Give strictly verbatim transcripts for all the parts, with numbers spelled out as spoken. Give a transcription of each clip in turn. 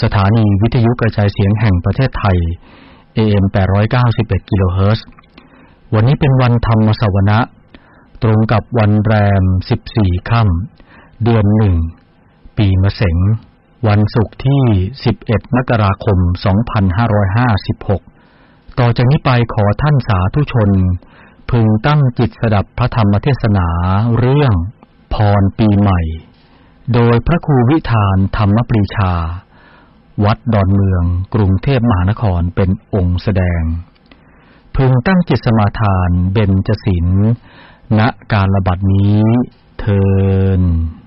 สถานีวิทยุกระจายเสียงแห่งประเทศไทย เอ เอ็ม แปดร้อยเก้าสิบเอ็ด กิโลเฮิรตซ์ วันนี้เป็นวันธรรมสวนะตรงกับวันแรมสิบสี่ค่ำเดือนหนึ่งปีมะเส็งวันศุกร์ที่สิบเอ็ดมกราคมสองพันห้าร้อยห้าสิบหกต่อจากนี้ไปขอท่านสาธุชนพึงตั้งจิตสดับพระธรรมเทศนาเรื่องพรปีใหม่โดยพระครูวิธานธรรมปรีชาวัดดอนเมืองกรุงเทพมหานครเป็นองค์แสดงพึงตั้งจิตสมาทานเบญจศีลณกาลบัดนี้เทอญ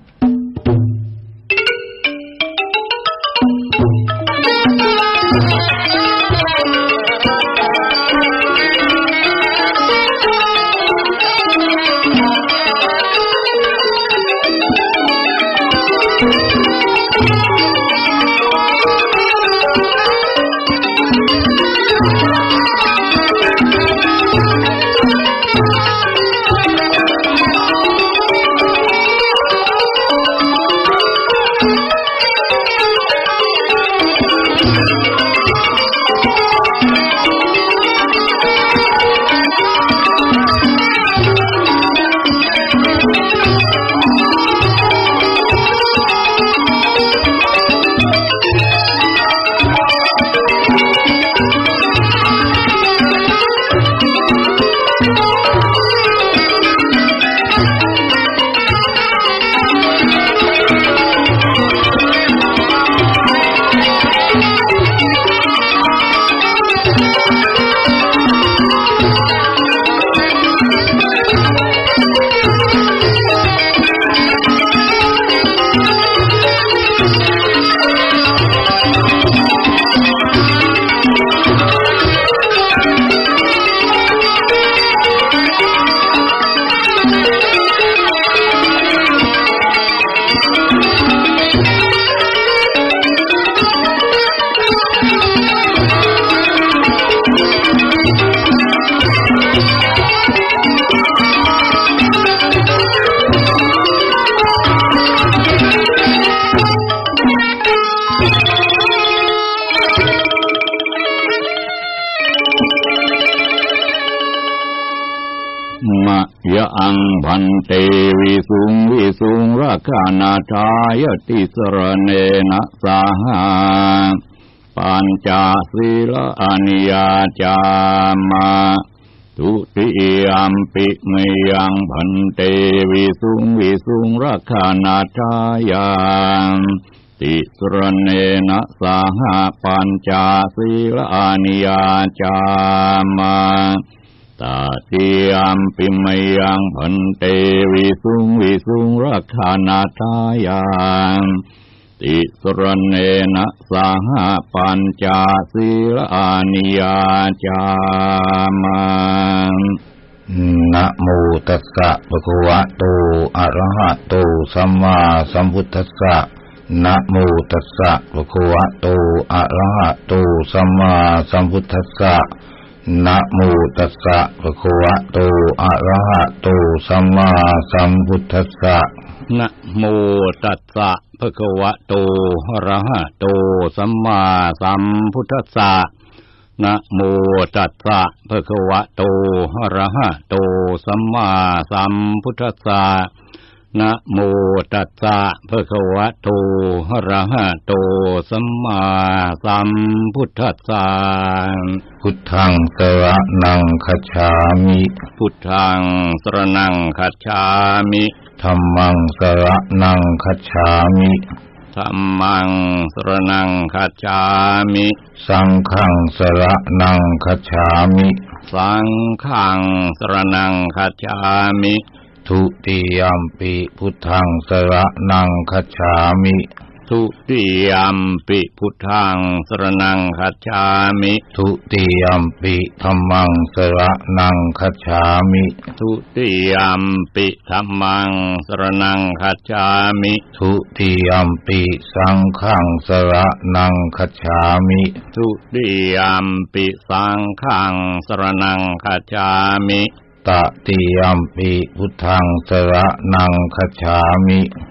อังพันเตวิสุงวิสุงราคานาทายติสรเนนะสาหาปัญจศีลอานิยาจามาทุติยัมปิเมยังพันเตวิสุงวิสุงราคานาทายาติสรเนนะสาหาปัญจศีลอานิยาจามาตาติยัมปิมยังพันเตวิสุงวิสุงราคานาทายังติสรเนนะสาหาปัญจศีลอานิยาจามานะโมตัสสะภะคะวะโตอะระหะโตสัมมาสัมพุทธัสสะนะโมตัสสะภะคะวะโตอะระหะโตสัมมาสัมพุทธัสสะนะโมตัสสะภะคะวะโตอะระหะโตสัมมาสัมพุทธัสสะนะโมตัสสะภะคะวะโตอะระหะโตสัมมาสัมพุทธัสสะนะโมตัสสะภะคะวะโตอะระหะโตสัมมาสัมพุทธัสสะนะโมตัสสะภะคะวะโตอะระหะโตสัมมาสัมพุทธัสสะพุทธังสรณังคัจฉามิพุทธังสรณังคัจฉามิธัมมังสรณังคัจฉามิธัมมังสรณังคัจฉามิสังฆังสรณังคัจฉามิสังฆังสรณังคัจฉามิทุติยัมปิพุทธังสรณังคัจฉามิทุติยัมปิพุทธังสรณังคัจฉามิทุติยัมปิธัมมังสรณังคัจฉามิทุติยัมปิธัมมังสรณังคัจฉามิทุติยัมปิสังฆังสรณังคัจฉามิทุติยัมปิสังฆังสรณังคัจฉามิตติยัมปิพุทธังสรณังคัจฉามิต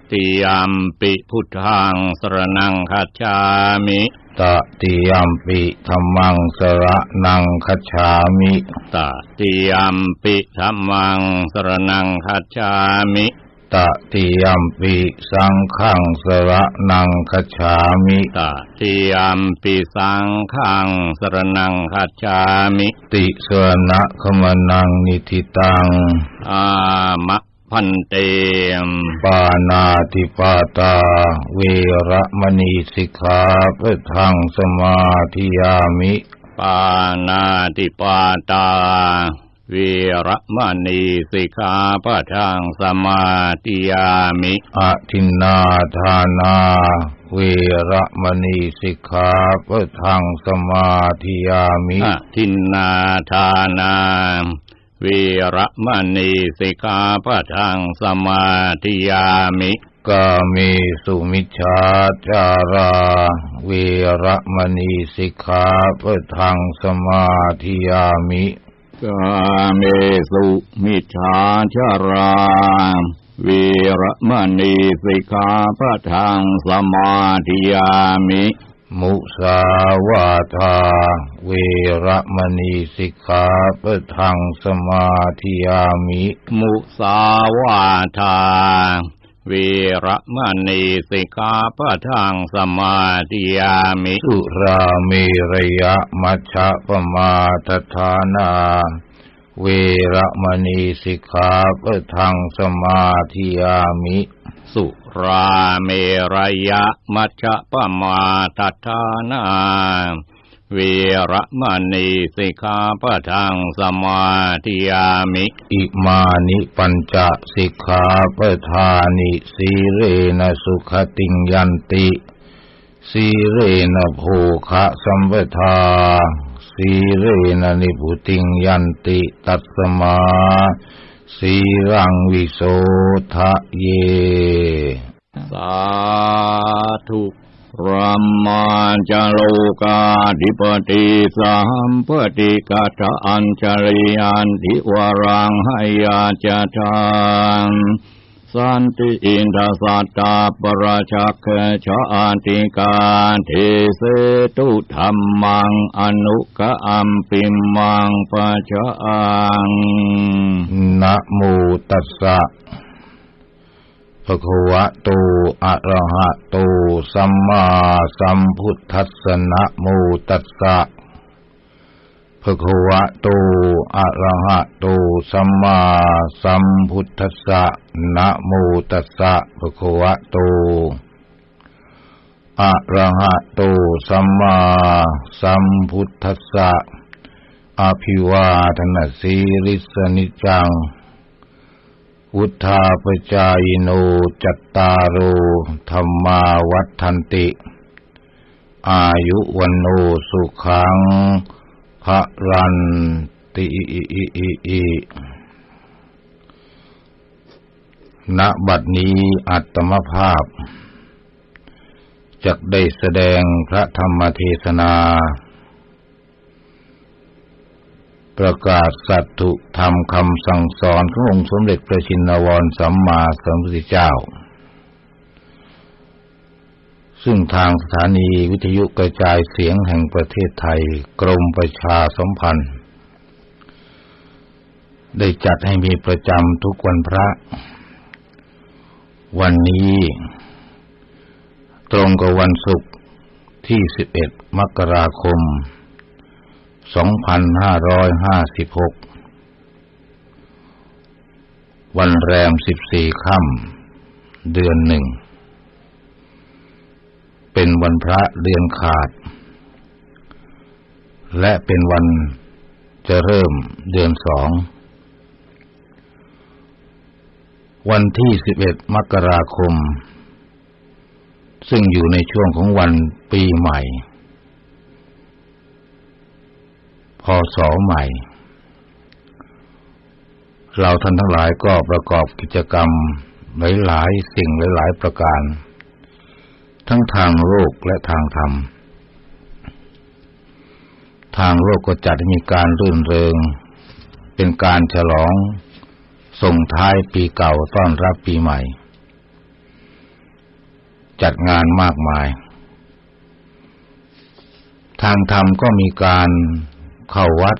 ติยัมปิพุทธังสรณังคัจฉามิตติยัมปิธัมมังสรณังคัจฉามิตติยัมปิธัมมังสรณังคัจฉามิตติยัมปิสังฆังสรณังคัจฉามิตติยัมปิสังฆังสรณังคัจฉามิติสรณะขมนังนิธิตังอามะพันเตปานาติปาตาเวระมณีสิกขาปะทังสมาธิยามิปานาติปาตาเวระมณีสิกขาปะทังสมาธิยามิอะทินนาทานาเวระมณีสิกขาปะทังสมาธิยามิอะทินนาทานาเวระมณีสิกขาปะทังสมาธิยามิกาเมสุมิจฉาจาราเวระมณีสิกขาปะทังสมาธิยามิกาเมสุมิจฉาจาราเวระมณีสิกขาปะทังสมาธิยามิมุสาวาทาเวระมณีสิกขาปะทังสมาธิยามิมุสาวาทาเวระมณีสิกขาปะทังสมาธิยามิสุราเมรยมัชฌะปมาทฐานาเวระมณีสิกขาปะทังสมาธิยามิสุราเมรยมัชฌะปมาทฐานาเวระมณีสิกขาปะทังสมาธิยามิอิมานิปัญจสิกขาปทานิสีเรนะสุขติงยันติสีเรนะโภคะสัมปทาสีเรนะนิพุติงยันติตัสสมาสีรังวิโสทะเยสาธุรัมมาจโลกาธิปติสัมปติกัจจอัญจริยันติวรังหายาจตังสันติอินทสัตตาปราชักชาติกาเทเสตุธัมมังอนุกะอัมปิมังปัจจังนะโมตัสสะภะคะวะโตอะระหะโตสัมมาสัมพุทธัสสะนะโมตัสสะภะคะวะโตอะระหะโตสัมมาสัมพุทธัสสะนะโมตัสสะภะคะวะโตอะระหะโตสัมมาสัมพุทธัสสะอภิวาทนาสีริสนิจังวุธาปจายโนจัตตารโอธัมมาวัฏันติอายุวันโนสุขังภรันติณบัดนี้อัตมภาพจักได้แสดงพระธรรมเทศนาประกาศสัตถุธรรมคำสั่งสอนขององค์สมเด็จพระชินวรสัมมาสัมพุทธเจ้าซึ่งทางสถานีวิทยุกระจายเสียงแห่งประเทศไทยกรมประชาสัมพันธ์ได้จัดให้มีประจำทุกวันพระวันนี้ตรงกับวันศุกร์ที่สิบเอ็ดมกราคมสองพันห้าร้อยห้าสิบหกวันแรมสิบสี่ค่ำเดือนหนึ่งเป็นวันพระเดือนขาดและเป็นวันจะเริ่มเดือนสองวันที่สิบเอ็ดมกราคมซึ่งอยู่ในช่วงของวันปีใหม่พ.ศ.ใหม่เราท่านทั้งหลายก็ประกอบกิจกรรมหลายๆสิ่งหลายๆประการทั้งทางโลกและทางธรรมทางโลกก็จัดให้มีการรื่นเริงเป็นการฉลองส่งท้ายปีเก่าต้อนรับปีใหม่จัดงานมากมายทางธรรมก็มีการเข้าวัด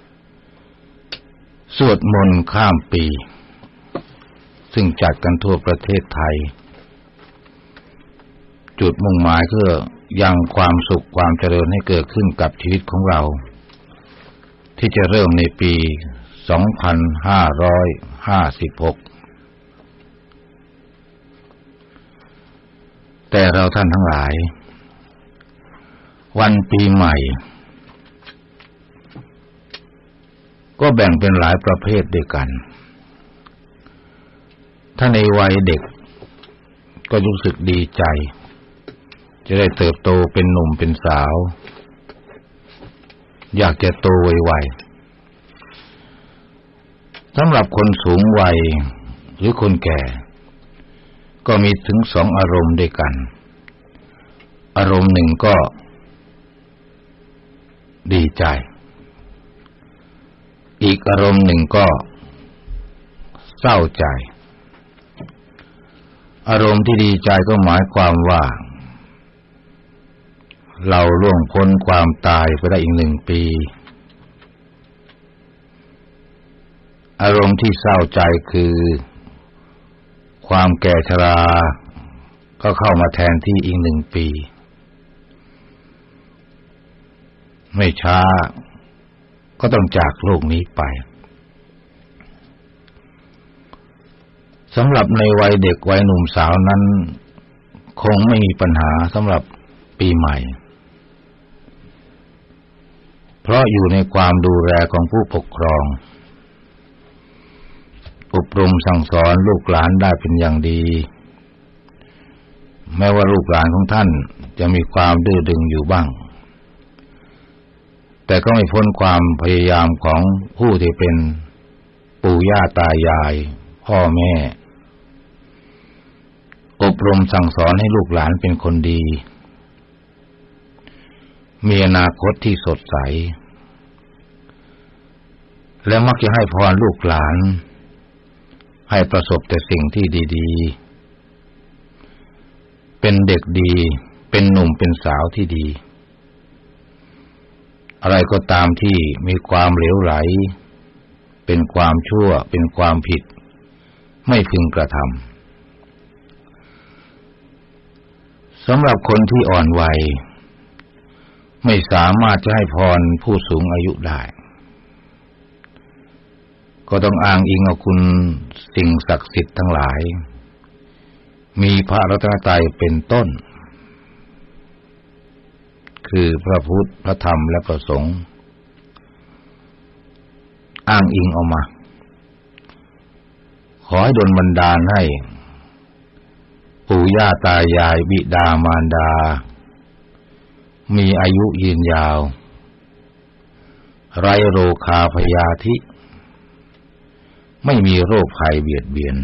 สวดมนต์ข้ามปีซึ่งจัดกันทั่วประเทศไทยจุดมุ่งหมายเพื่อยังความสุขความเจริญให้เกิดขึ้นกับชีวิตของเราที่จะเริ่มในปีสองพันห้าร้อยห้าสิบหกแต่เราท่านทั้งหลายวันปีใหม่ก็แบ่งเป็นหลายประเภทด้วยกันถ้าในวัยเด็กก็รู้สึกดีใจจะได้เติบโตเป็นหนุ่มเป็นสาวอยากจะโตไวๆสำหรับคนสูงวัยหรือคนแก่ก็มีถึงสองอารมณ์ด้วยกันอารมณ์หนึ่งก็ดีใจอีกอารมณ์หนึ่งก็เศร้าใจอารมณ์ที่ดีใจก็หมายความว่าเราล่วงพ้นความตายไปได้อีกหนึ่งปีอารมณ์ที่เศร้าใจคือความแก่ชราก็เข้ามาแทนที่อีกหนึ่งปีไม่ช้าก็ต้องจากโลกนี้ไปสำหรับในวัยเด็กวัยหนุ่มสาวนั้นคงไม่มีปัญหาสำหรับปีใหม่เพราะอยู่ในความดูแลของผู้ปกครองอบรมสั่งสอนลูกหลานได้เป็นอย่างดีแม้ว่าลูกหลานของท่านจะมีความดื้อดึงอยู่บ้างแต่ก็ไม่พ้นความพยายามของผู้ที่เป็นปู่ย่าตายายพ่อแม่อบรมสั่งสอนให้ลูกหลานเป็นคนดีมีอนาคตที่สดใสและมักจะให้พรลูกหลานให้ประสบแต่สิ่งที่ดีๆเป็นเด็กดีเป็นหนุ่มเป็นสาวที่ดีอะไรก็ตามที่มีความเหลวไหลเป็นความชั่วเป็นความผิดไม่พึงกระทำสำหรับคนที่อ่อนวัยไม่สามารถจะให้พรผู้สูงอายุได้ก็ต้องอ้างอิงเอาคุณสิ่งศักดิ์สิทธิ์ทั้งหลายมีพระรัตนตรัยเป็นต้นคือพระพุทธพระธรรมและพระสงฆ์อ้างอิงเอามาขอให้ดลบันดาลให้ปู่ย่าตายายบิดามารดามีอายุยืนยาวไร้โรคาพยาธิไม่มีโรคภัยเบียดเบียน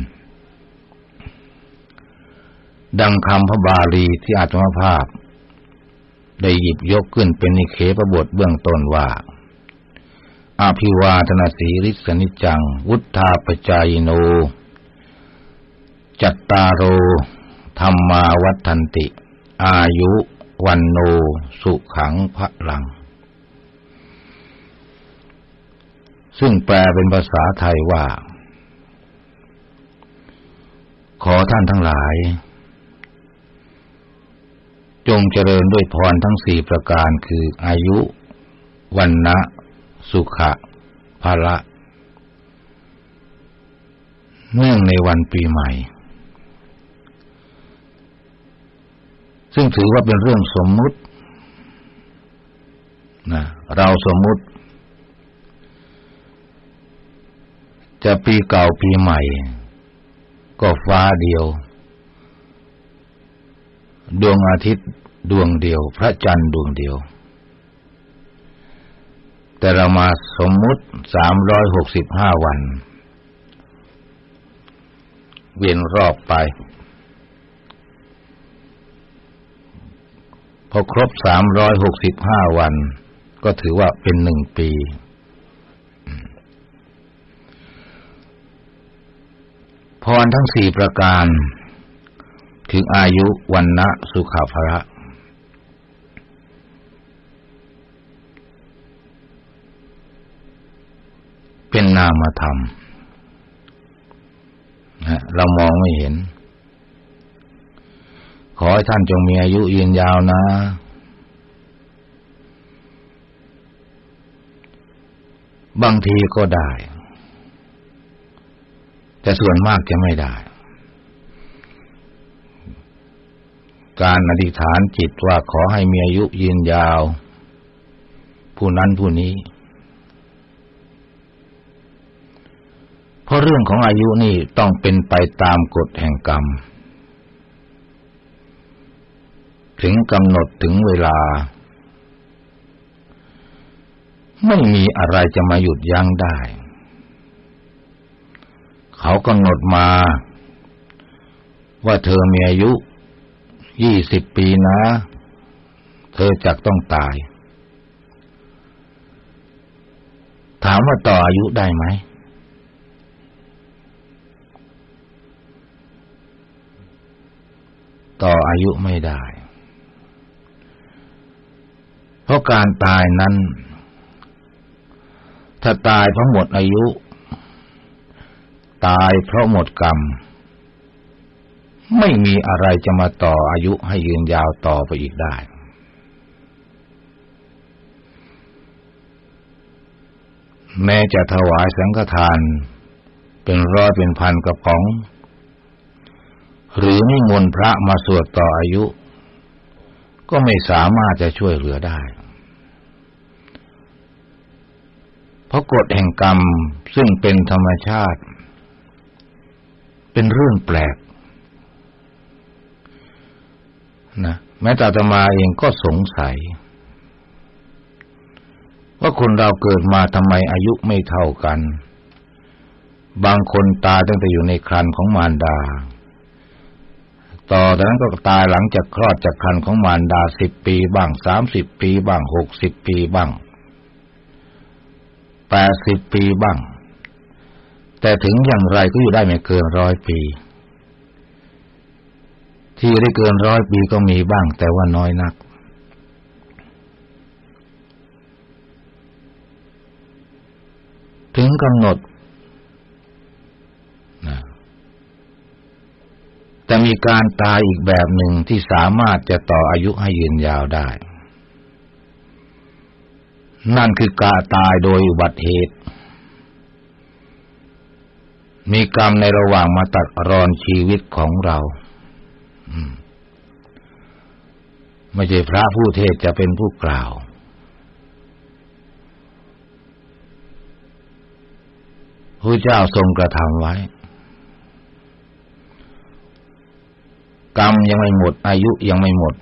ดังคำพระบาลีที่อาตมาภาพได้หยิบยกขึ้นเป็นนิเคปบทเบื้องต้นว่าอภิวาทนาสีริสนิจังวุฒาปจายโนจัตตารโอธัมมาวัฏันติอายุวันโนสุขังพลังซึ่งแปลเป็นภาษาไทยว่าขอท่านทั้งหลายจงเจริญด้วยพรทั้งสี่ประการคืออายุวันนะสุขะภละเนื่องในวันปีใหม่ซึ่งถือว่าเป็นเรื่องสมมุตินะเราสมมุติจะปีเก่าปีใหม่ก็ฟ้าเดียวดวงอาทิตย์ดวงเดียวพระจันทร์ดวงเดียวแต่เรามาสมมุติสามร้อยหกสิบห้าวันเวียนรอบไปพอครบสามร้อยหกสิบห้าวันก็ถือว่าเป็นหนึ่งปีพรทั้งสี่ประการคืออายุวันนะสุขภระเป็นนามธรรมนะเรามองไม่เห็นขอให้ท่านจงมีอายุยืนยาวนะบางทีก็ได้แต่ส่วนมากจะไม่ได้การอธิษฐานจิตว่าขอให้มีอายุยืนยาวผู้นั้นผู้นี้เพราะเรื่องของอายุนี่ต้องเป็นไปตามกฎแห่งกรรมถึงกำหนดถึงเวลาไม่มีอะไรจะมาหยุดยั้งได้เขากำหนดมาว่าเธอมีอายุยี่สิบปีนะเธอจักต้องตายถามว่าต่ออายุได้ไหมต่ออายุไม่ได้เพราะการตายนั้นถ้าตายเพราะหมดอายุตายเพราะหมดกรรมไม่มีอะไรจะมาต่ออายุให้ยืนยาวต่อไปอีกได้แม้จะถวายสังฆทานเป็นร้อยเป็นพันกระป๋องหรือนิมนต์พระมาสวดต่ออายุก็ไม่สามารถจะช่วยเหลือได้เพราะกฎแห่งกรรมซึ่งเป็นธรรมชาติเป็นเรื่องแปลกนะแม้แต่อาตมาเองก็สงสัยว่าคนเราเกิดมาทำไมอายุไม่เท่ากันบางคนตายตั้งแต่อยู่ในครรภ์ของมารดาต่อจากนั้นก็ตายหลังจากคลอดจากครรภ์ของมารดาสิบปีบ้างสามสิบปีบ้างหกสิบปีบ้างแปดสิบปีบ้างแต่ถึงอย่างไรก็อยู่ได้ไม่เกินร้อยปีที่ได้เกินร้อยปีก็มีบ้างแต่ว่าน้อยนักถึงกำหนดนะแต่มีการตายอีกแบบหนึ่งที่สามารถจะต่ออายุให้ยืนยาวได้นั่นคือการตายโดยอุบัติเหตุมีกรรมในระหว่างมาตัดรอนชีวิตของเราไม่ใช่พระผู้เทศจะเป็นผู้กล่าวพระเจ้าทรงกระทำไว้กรรมยังไม่หมดอายุยังไม่หมด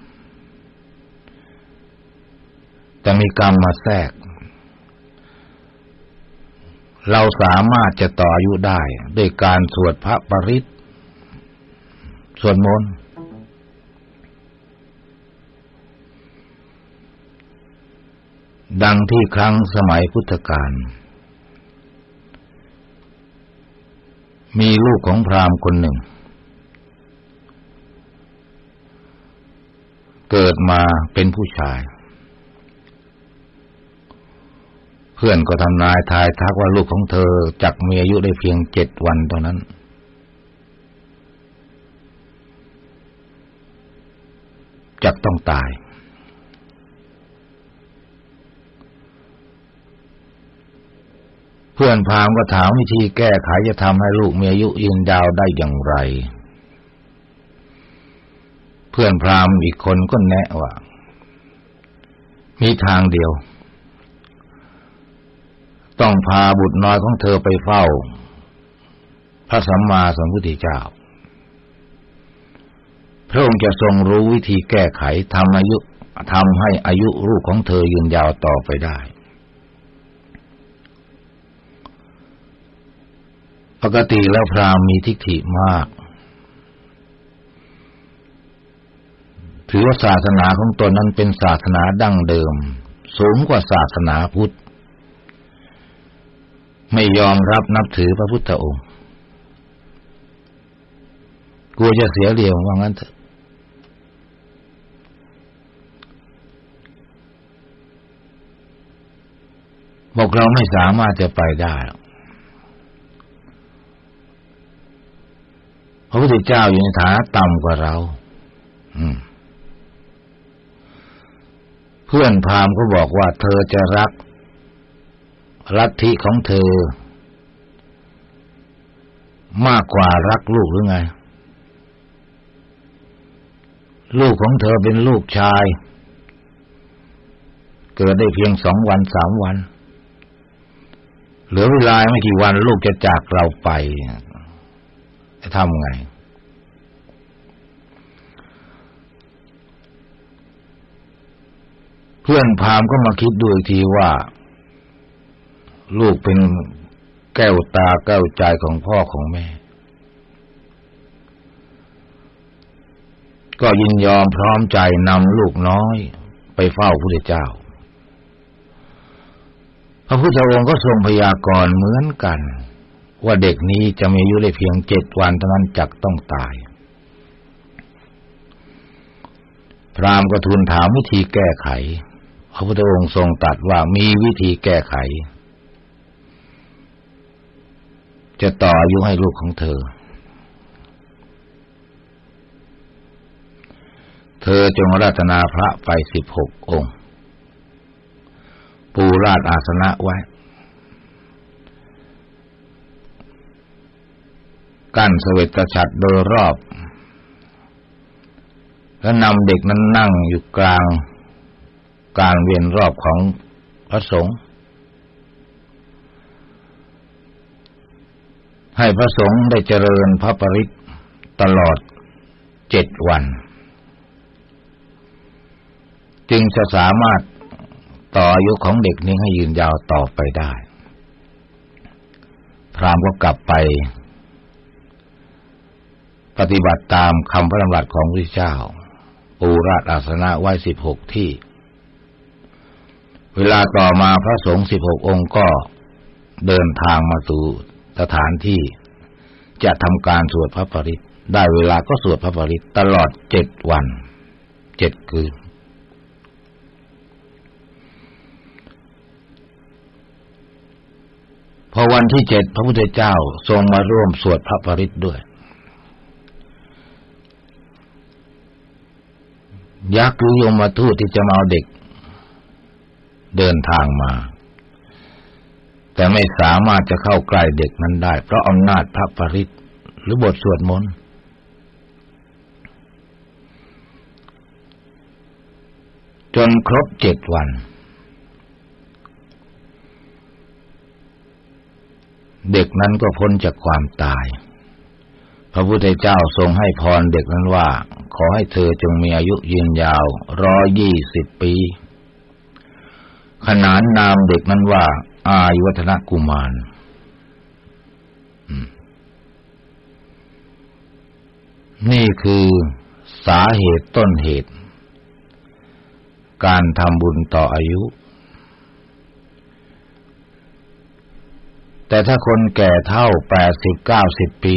แต่มีกรรมมาแทรกเราสามารถจะต่ออายุได้ด้วยการสวดพระปริตรสวดมนต์ดังที่ครั้งสมัยพุทธกาลมีลูกของพราหมณ์คนหนึ่งเกิดมาเป็นผู้ชายเพื่อนก็ทำนายทายทักว่าลูกของเธอจักมีอายุได้เพียงเจ็ดวันเท่านั้นจักต้องตายเพื่อนพราหมณ์ก็ถามวิธีแก้ไขจะทำให้ลูกมีอายุยืนยาวได้อย่างไรเพื่อนพราหมณ์อีกคนก็แนะว่ามีทางเดียวต้องพาบุตรน้อยของเธอไปเฝ้าพระสัมมาสัมพุทธเจ้าพระองค์จะทรงรู้วิธีแก้ไขทำอายุทำให้อายุลูกของเธอยืนยาวต่อไปได้ปกติแล้วพราหมณ์มีทิฏฐิมากถือว่าศาสนาของตนนั้นเป็นศาสนาดั้งเดิมสูงกว่าศาสนาพุทธไม่ยอมรับนับถือพระพุทธองค์กลัวจะเสียเหลี่ยมว่างั้นเถอะบอกเราไม่สามารถจะไปได้พระพุทธเจ้าอยู่ในฐานะต่ำกว่าเราเพื่อนพราหมณ์ก็บอกว่าเธอจะรักลัทธิของเธอมากกว่ารักลูกหรือไงลูกของเธอเป็นลูกชายเกิดได้เพียงสองวันสามวันเหลือเวลาไม่กี่วันลูกจะจากเราไปจะทำไงเพื่อนพราหมณ์ก็มาคิดดูอีกทีว่าลูกเป็นแก้วตาแก้วใจของพ่อของแม่ก็ยินยอมพร้อมใจนำลูกน้อยไปเฝ้าพระพุทธเจ้าพระพุทธองค์ก็ทรงพยากรณ์เหมือนกันว่าเด็กนี้จะมีอายุได้เพียงเจ็ดวันเท่านั้นจักต้องตายพราหมณ์ก็ทูลถามวิธีแก้ไขพระพุทธองค์ทรงตรัสว่ามีวิธีแก้ไขจะต่ออายุให้ลูกของเธอเธอจงอาราธนาพระไปสิบหกองค์ปูราชอาสนะไว้กั้นเสวตฉัตรโดยรอบแล้วนำเด็กนั้นนั่งอยู่กลางการเวียนรอบของพระสงฆ์ให้พระสงฆ์ได้เจริญพระปริตรตลอดเจ็ดวันจึงจะสามารถต่ออายุของเด็กนี้ให้ยืนยาวต่อไปได้พราหมณ์ก็กลับไปปฏิบัติตามคำพระดำรัสของพระพุทธเจ้าปูราชอาสนะไว้สิบหกที่เวลาต่อมาพระสงฆ์สิบหกองค์ก็เดินทางมาสู่สถานที่จะทำการสวดพระปริตรได้เวลาก็สวดพระปริตรตลอดเจ็ดวันเจ็ดคืนพอวันที่เจ็ดพระพุทธเจ้าทรงมาร่วมสวดพระปริตรด้วยยักษ์หรือยมทูตที่จะมาเอาเด็กเดินทางมาแต่ไม่สามารถจะเข้าใกล้เด็กนั้นได้เพราะอำนาจพระปริตรหรือบทสวดมนต์จนครบเจ็ดวันเด็กนั้นก็พ้นจากความตายพระพุทธเจ้าทรงให้พรเด็กนั้นว่าขอให้เธอจงมีอายุยืนยาวร้อยยี่สิบปีขนานนามเด็กนั้นว่าอายุวัฒนกุมารนี่คือสาเหตุต้นเหตุการทำบุญต่ออายุแต่ถ้าคนแก่เฒ่าแปดสิบเก้าสิบปี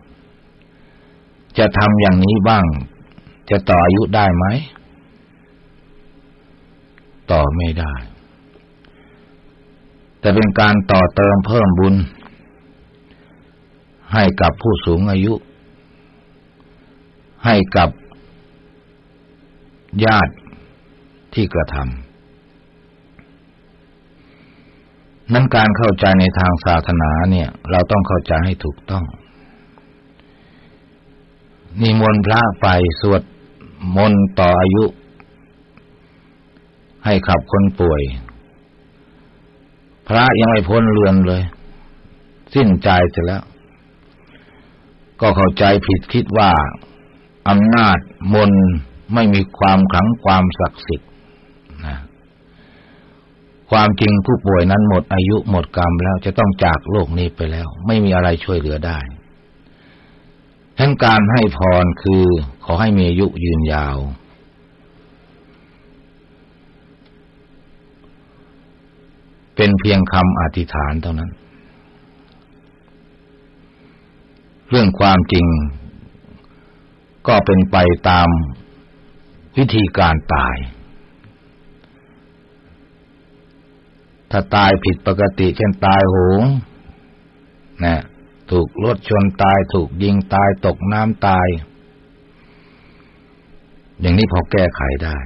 จะทำอย่างนี้บ้างจะต่ออายุได้ไหมต่อไม่ได้แต่เป็นการต่อเติมเพิ่มบุญให้กับผู้สูงอายุให้กับญาติที่กระทำนั้นการเข้าใจในทางศาสนาเนี่ยเราต้องเข้าใจให้ถูกต้องนิมนต์พระไปสวดมนต์ต่ออายุให้ขับคนป่วยพระยังไม่พ้นเรือนเลยสิ้นใจเสียแล้วก็เข้าใจผิดคิดว่าอำนาจมนต์ไม่มีความขลังความศักดิ์สิทธิ์นะความจริงผู้ป่วยนั้นหมดอายุหมดกรรมแล้วจะต้องจากโลกนี้ไปแล้วไม่มีอะไรช่วยเหลือได้ทั้งการให้พรคือขอให้มีอายุยืนยาวเป็นเพียงคำอธิษฐานเท่านั้นเรื่องความจริงก็เป็นไปตามวิธีการตายถ้าตายผิดปกติเช่นตายโหงนะถูกรถชนตายถูกยิงตายตกน้ำตายอย่างนี้พอแก้ไขได้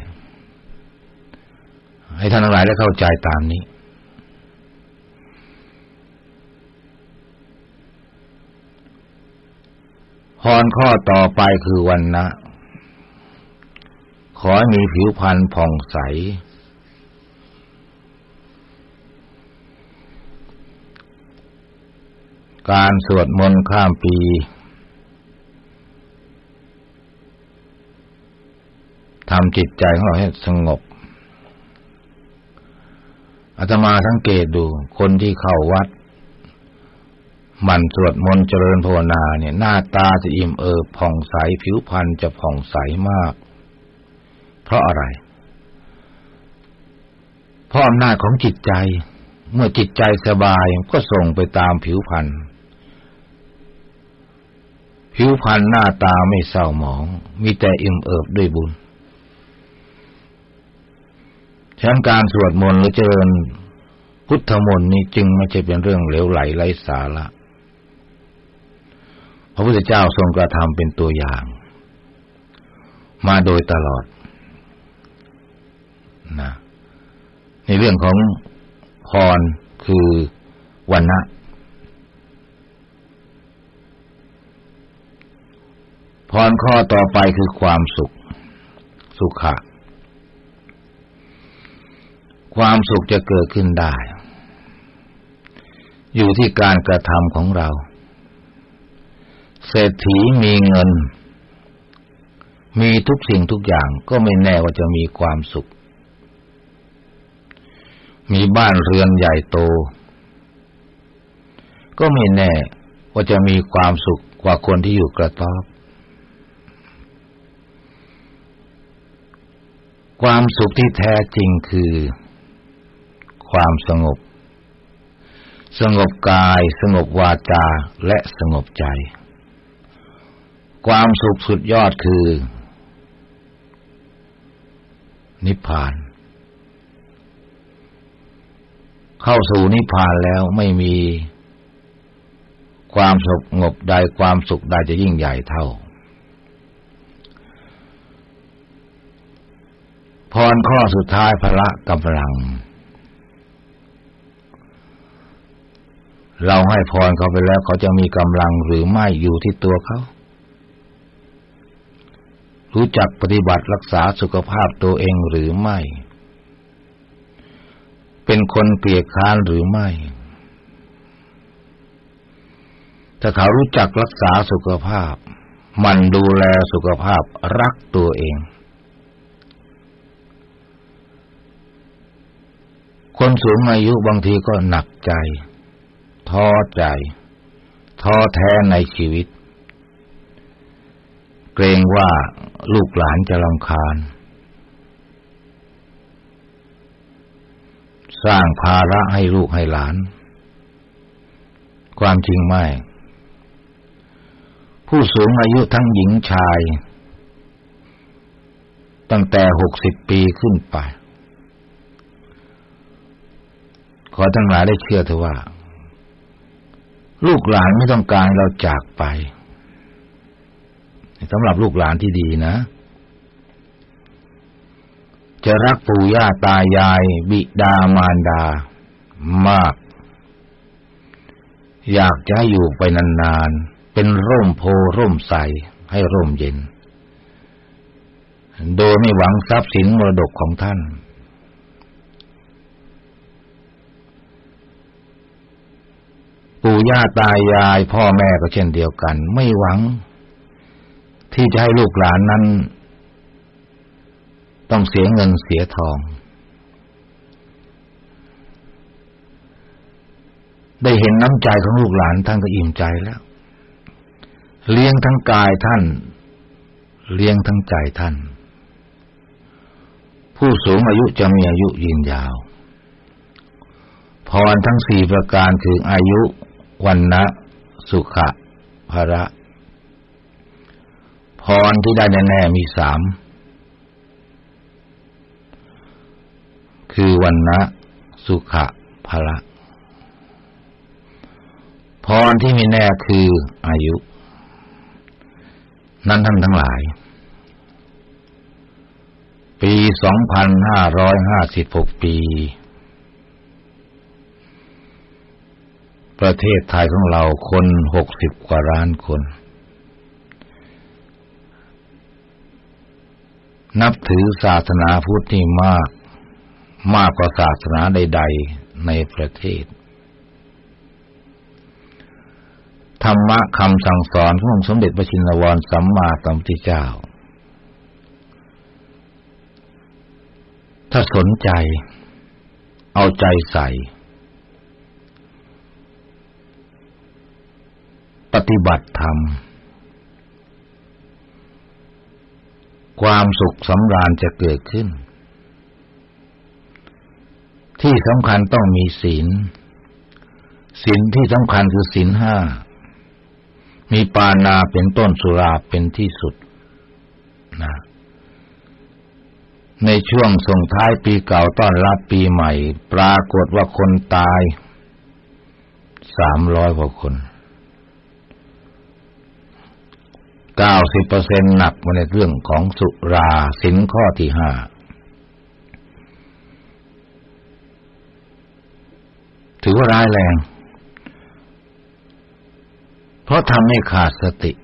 ให้ท่านทั้งหลายได้เข้าใจตามนี้พรข้อต่อไปคือวันนะขอให้มีผิวพรรณผ่องใสการสวดมนต์ข้ามปีทำจิตใจของเราให้สงบอาตมาสังเกตดูคนที่เข้าวัดหมั่นสวดมนต์เจริญภาวนาเนี่ยหน้าตาจะอิ่มเอิบผ่องใสผิวพรรณจะผ่องใสมากเพราะอะไรเพราะอำนาจของจิตใจเมื่อจิตใจสบายก็ส่งไปตามผิวพรรณผิวพรรณหน้าตาไม่เศร้าหมองมีแต่อิ่มเอิบด้วยบุญฉะนั้นการสวดมนต์หรือเจริญพุทธมนต์นี้จึงไม่ใช่เป็นเรื่องเหลวไหลไร้สาระพระพุทธเจ้าทรงกระทำเป็นตัวอย่างมาโดยตลอดนะในเรื่องของพรคือวันนะพรข้อต่อไปคือความสุขสุขะความสุขจะเกิดขึ้นได้อยู่ที่การกระทำของเราเศรษฐีมีเงินมีทุกสิ่งทุกอย่างก็ไม่แน่ว่าจะมีความสุขมีบ้านเรือนใหญ่โตก็ไม่แน่ว่าจะมีความสุขกว่าคนที่อยู่กระต๊อบความสุขที่แท้จริงคือความสงบสงบกายสงบวาจาและสงบใจความสุขสุดยอดคือนิพพานเข้าสู่นิพพานแล้วไม่มีความสงบใดความสุขใดจะยิ่งใหญ่เท่าพรข้อสุดท้ายพละกำลังเราให้พรเขาไปแล้วเขาจะมีกำลังหรือไม่อยู่ที่ตัวเขารู้จักปฏิบัติรักษาสุขภาพตัวเองหรือไม่เป็นคนเกียจคร้านหรือไม่ถ้าเขารู้จักรักษาสุขภาพมันดูแลสุขภาพรักตัวเองคนสูงอายุบางทีก็หนักใจท้อใจท้อแท้ในชีวิตเกรงว่าลูกหลานจะรำคาญสร้างภาระให้ลูกให้หลานความจริงไม่ผู้สูงอายุทั้งหญิงชายตั้งแต่หกสิบปีขึ้นไปขอทั้งหลายได้เชื่อเถอะว่าลูกหลานไม่ต้องการเราจากไปสำหรับลูกหลานที่ดีนะจะรักปู่ย่าตายายบิดามารดามากอยากจะให้อยู่ไปนานๆเป็นร่มโพร่มใสให้ร่มเย็นโดยไม่หวังทรัพย์สินมรดกของท่านปู่ย่าตายายพ่อแม่ก็เช่นเดียวกันไม่หวังที่จะให้ลูกหลานนั้นต้องเสียเงินเสียทองได้เห็นน้ำใจของลูกหลานท่านก็อิ่มใจแล้วเลี้ยงทั้งกายท่านเลี้ยงทั้งใจท่านผู้สูงอายุจะมีอายุยืนยาวพรทั้งสี่ประการคืออายุวันนะสุขะภระพพรที่ได้แน่ๆมีสามคือวรรณะสุขะพละพรที่มีแน่คืออายุนั้นท่านทั้งหลายปีสองพันห้าร้อยห้าสิบหกปีประเทศไทยของเราคนหกสิบกว่าล้านคนนับถือศาสนาพุทธนี่มากมากกว่าศาสนาใดๆในประเทศธรรมะคำสั่งสอนขององค์สมเด็จพระชินวรสัมมาสัมพุทธเจ้าถ้าสนใจเอาใจใส่ปฏิบัติธรรมความสุขสำราญจะเกิดขึ้นที่สำคัญต้องมีศีลศีลที่สำคัญคือศีลห้ามีปานาเป็นต้นสุราเป็นที่สุดนะในช่วงส่งท้ายปีเก่าต้อนรับปีใหม่ปรากฏว่าคนตายสามร้อยกว่าคน เก้าสิบเปอร์เซ็นต์ หนักมาในเรื่องของสุราศีลข้อที่ห้าถือว่าร้ายแรงเพราะทำให้ขาดสติ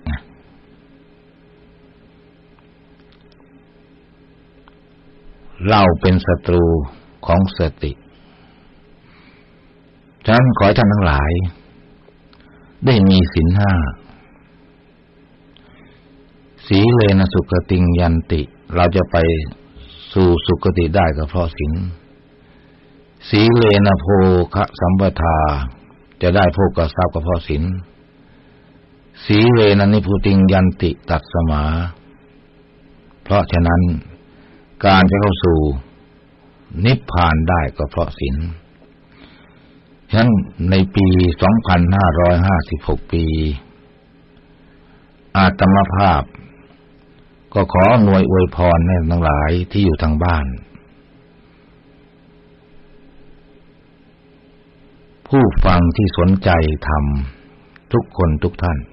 เราเป็นศัตรูของสติฉะนั้นขอให้ท่านทั้งหลายได้มีศีลห้าสีเลนะสุขติงยันติเราจะไปสู่สุคติได้ก็เพราะศีลสีเลนะโภคะสัมปทาจะได้โภคทรัพย์ก็เพราะศีลสีเลนะนิพุติงยันติตัสสมาเพราะฉะนั้นการจะเข้าสู่นิพพานได้ก็เพราะศีลฉะนั้นในปีสองพันห้าร้อยห้าสิบหกปีอาตมาภาพก็ขออำนวยอวยพรให้ทั้งหลายที่อยู่ทางบ้านผู้ฟังที่สนใจธรรมทุกคนทุกท่าน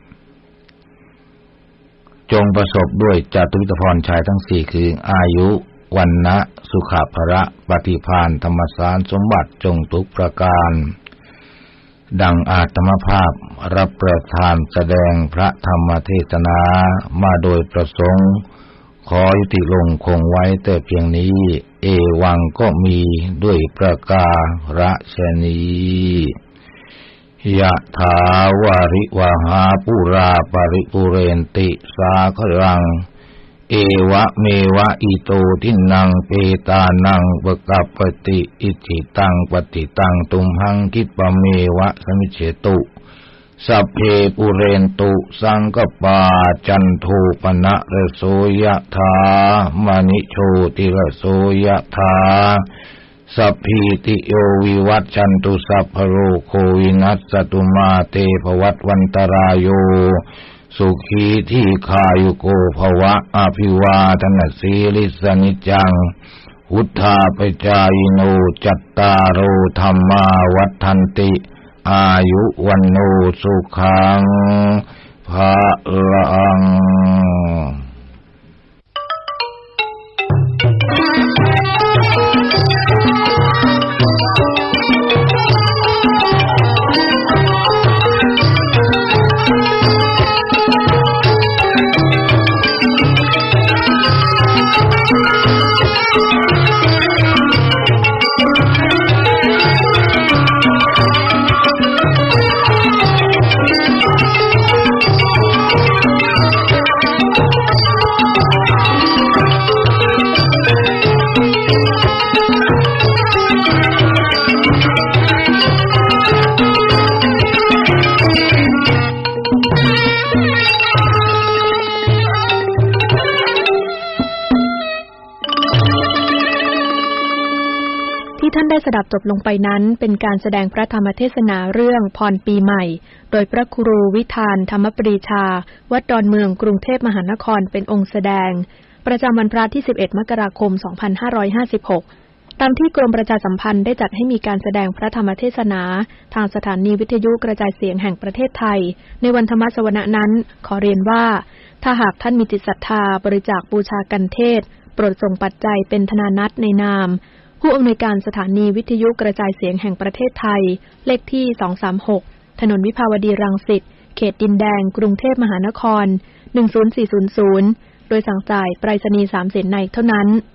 จงประสบด้วยจตุวิตพรชัยทั้งสี่คืออายุวรรณะสุขภระปฏิภาณธรรมสารสมบัติจงทุกประการดังอาตมาภาพรับประทานแสดงพระธรรมเทศนามาโดยประสงค์ขอยุติลงคงไว้แต่เพียงนี้เอวังก็มีด้วยประการฉนี้ยะถาวาริวหาปุราปริปุเรนติสาครังเอวะเมวะอิโตทินังเปตานังปะกัปปติอิจิตังปฏิตังตุมหังคิปะเมวะสมิจเฉตุสัพเพปุเรนตุสังกปาจันโทปนะระโสยะถามณิโชติระโสยะถาสัพพิติโยวิวัชชันตุสัพพโรโควินัสสตุมาเตภวัตวันตรายโยสุขีที่คายุโกภวะอภิวาทนาสีลิสนิจังพุทธาปจายโนจัตตารโอธรรมาวัฏันติอายุวันโนสุขังภะลังท่านได้สดับจบลงไปนั้นเป็นการแสดงพระธรรมเทศนาเรื่องพรปีใหม่โดยพระครูวิธานธรรมปรีชาวัดดอนเมืองกรุงเทพมหานครเป็นองค์แสดงประจำวันพระที่สิบเอ็ดมกราคมสองพันห้าร้อยห้าสิบหกตามที่กรมประชาสัมพันธ์ได้จัดให้มีการแสดงพระธรรมเทศนาทางสถานีวิทยุกระจายเสียงแห่งประเทศไทยในวันธรรมสวนะนั้นขอเรียนว่าถ้าหากท่านมีจิตศรัทธาบริจาคบูชากันเทศโปรดส่งปัจจัยเป็นธนานัตในนามผู้อำนวยการสถานีวิทยุกระจายเสียงแห่งประเทศไทยเลขที่สองสามหกถนนวิภาวดีรังสิตเขตดินแดงกรุงเทพมหานครหนึ่งศูนย์สี่ศูนย์ศูนย์โดยสั่งจ่ายไปรษณีย์สามเสนในเท่านั้น